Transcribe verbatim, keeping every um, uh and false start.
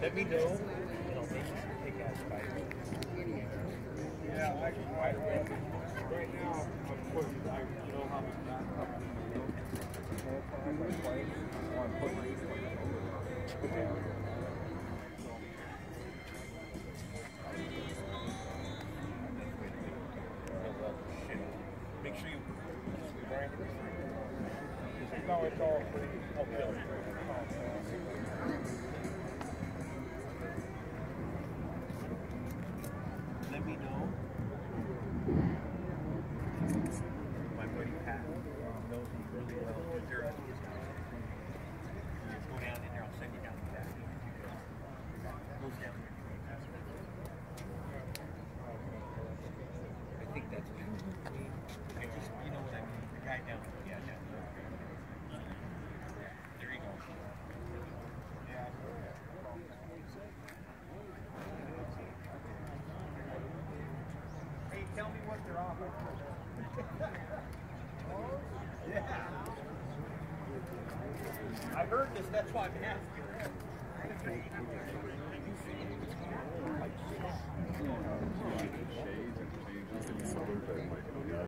let me know. And I'll make you pick out spider. Yeah, I can right away. Right now, of course, I you know how much that Make sure you no, it's all free. Okay. let me know. My buddy Pat knows me really well. There are his house. Just go down in there. I'll send you down to that. Goes down there. I think that's good. I just, you know what I mean. The guy down there. Yeah, down there. There you go. Yeah. Hey, tell me what they're offering. Yeah. I heard this, that's why I'm asking. Shades and changes in color that might be